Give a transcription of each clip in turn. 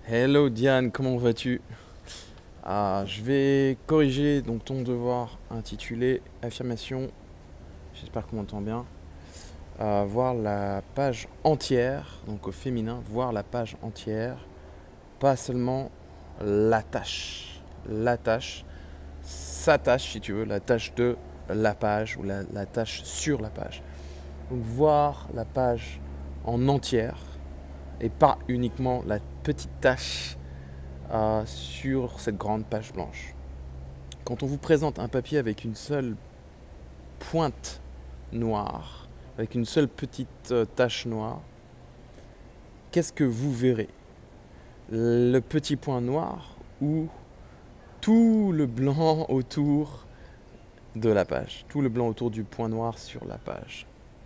Hello Diane, comment vas-tu? Je vais corriger donc ton devoir intitulé Affirmation, j'espère qu'on m'entend bien. Voir la page entière, donc au féminin, voir la page entière, pas seulement la tâche. La tâche, sa tâche si tu veux, la tâche de la page ou la tâche sur la page. Donc voir la page en entière et pas uniquement la petite tâche sur cette grande page blanche. Quand on vous présente un papier avec une seule pointe noire, avec une seule petite tache noire, qu'est-ce que vous verrez? Le petit point noir ou tout le blanc autour de la page, tout le blanc autour du point noir sur la page.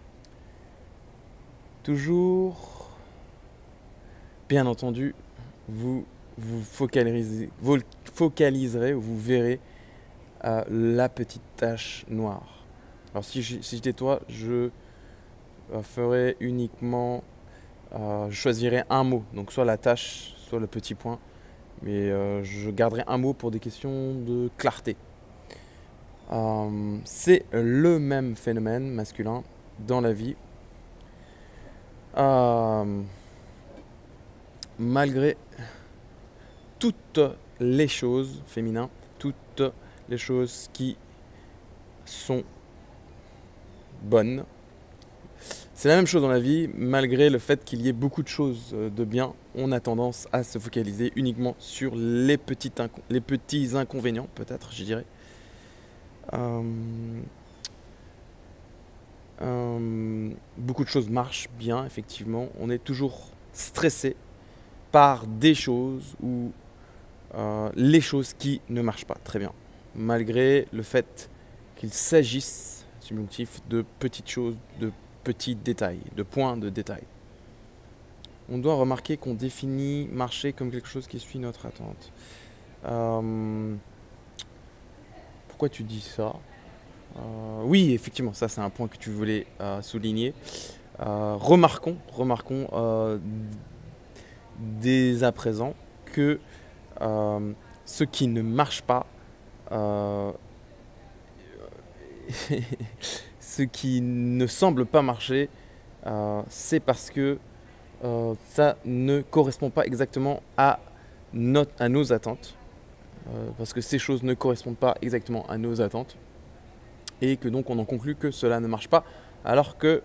Toujours, bien entendu, vous focaliserez ou vous verrez la petite tache noire. Alors si j'étais toi, je ferais uniquement, je choisirais un mot, donc soit la tache, soit le petit point, mais je garderais un mot pour des questions de clarté. C'est le même phénomène masculin dans la vie. Malgré toutes les choses féminines, toutes les choses qui sont bonnes. C'est la même chose dans la vie, malgré le fait qu'il y ait beaucoup de choses de bien, on a tendance à se focaliser uniquement sur les petits inconvénients, peut-être, je dirais. Beaucoup de choses marchent bien, effectivement. On est toujours stressé par des choses ou les choses qui ne marchent pas très bien, malgré le fait qu'il s'agisse, subjonctif, de petites choses, de petits détails, de points de détail. On doit remarquer qu'on définit marcher comme quelque chose qui suit notre attente. Pourquoi tu dis ça? Oui, effectivement, ça c'est un point que tu voulais souligner. Remarquons dès à présent que ce qui ne marche pas, ce qui ne semble pas marcher, c'est parce que ça ne correspond pas exactement à nos attentes. Parce que ces choses ne correspondent pas exactement à nos attentes. Et que donc on en conclut que cela ne marche pas, alors que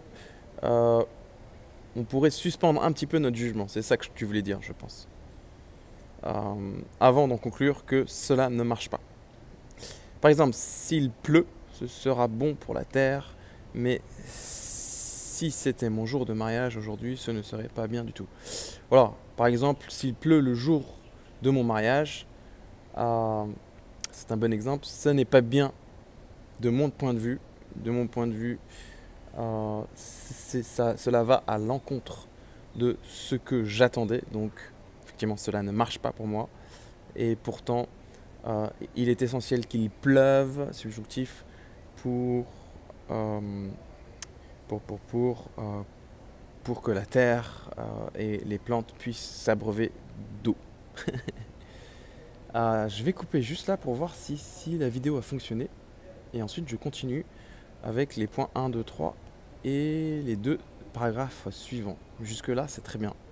on pourrait suspendre un petit peu notre jugement. C'est ça que tu voulais dire, je pense. Avant d'en conclure que cela ne marche pas. Par exemple, s'il pleut, ce sera bon pour la terre, mais si c'était mon jour de mariage aujourd'hui, ce ne serait pas bien du tout. Voilà, par exemple, s'il pleut le jour de mon mariage, c'est un bon exemple, ce n'est pas bien de mon point de vue. Cela va à l'encontre de ce que j'attendais, donc effectivement cela ne marche pas pour moi, et pourtant il est essentiel qu'il pleuve, subjonctif, pour que la terre et les plantes puissent s'abreuver d'eau. Je vais couper juste là pour voir si la vidéo a fonctionné, et ensuite je continue avec les points 1, 2, 3 et les deux paragraphes suivants. Jusque là c'est très bien.